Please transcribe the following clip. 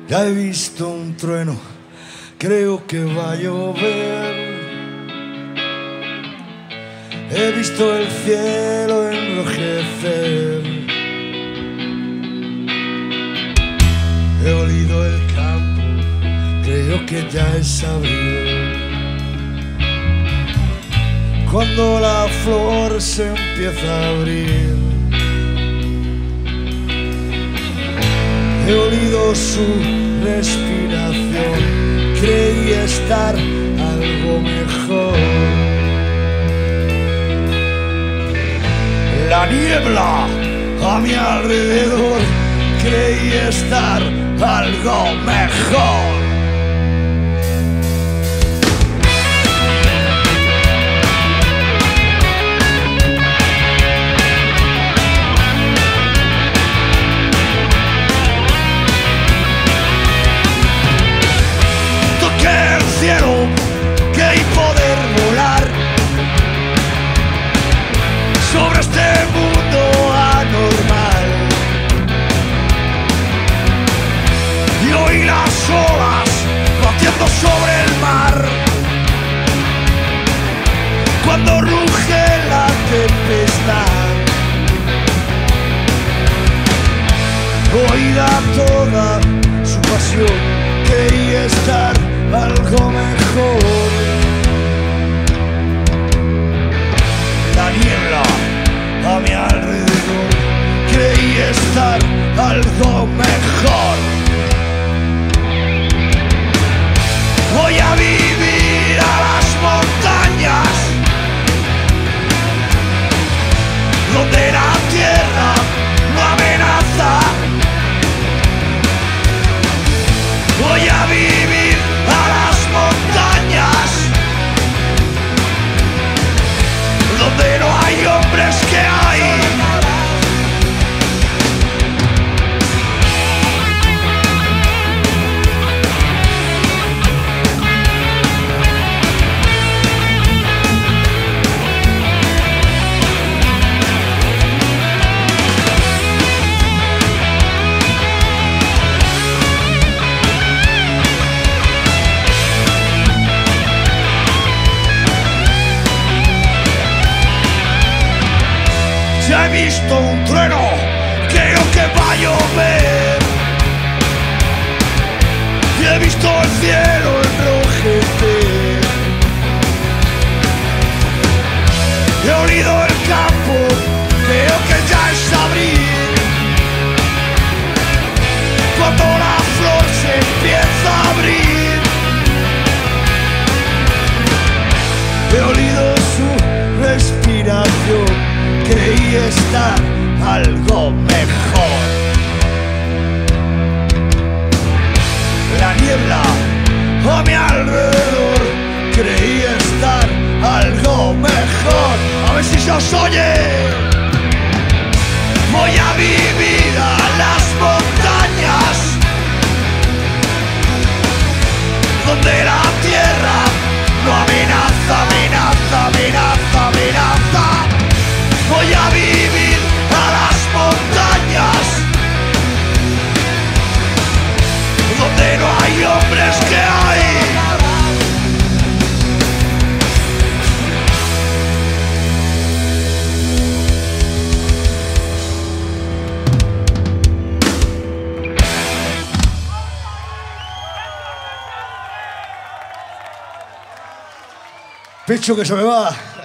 Ya he visto un trueno, creo que va a llover. He visto el cielo enrojecer. He olido el campo, creo que ya es abril. Cuando la flor se empieza a abrir, he olido su respiración, creí estar algo mejor. La niebla a mi alrededor, creí estar algo mejor. Creí poder volar sobre este mundo anormal y oí las olas batiendo sobre el mar. Cuando ruge la tempestad, oída toda su pasión, creí estar algo mejor. La niebla a mi alrededor, creí estar algo mejor. Voy a vivir a las montañas, donde la tierra no amenaza. Voy a vivir a las montañas, donde no hay hombres que hay. Ya he visto un trueno, creo que va a llover. Y he visto el cielo enrojecer. He olido el campo, creo que ya es abril. Cuando la flor se empieza a abrir, he olido su respiración, creí estar algo mejor. La niebla a mi alrededor, creí estar algo mejor. A ver si se os oye. Voy a vivir a las montañas, donde la tierra no amenaza, amenaza, amenaza, amenaza. Voy a vivir a las montañas, donde no hay hombres que hay. Pecho que se me va.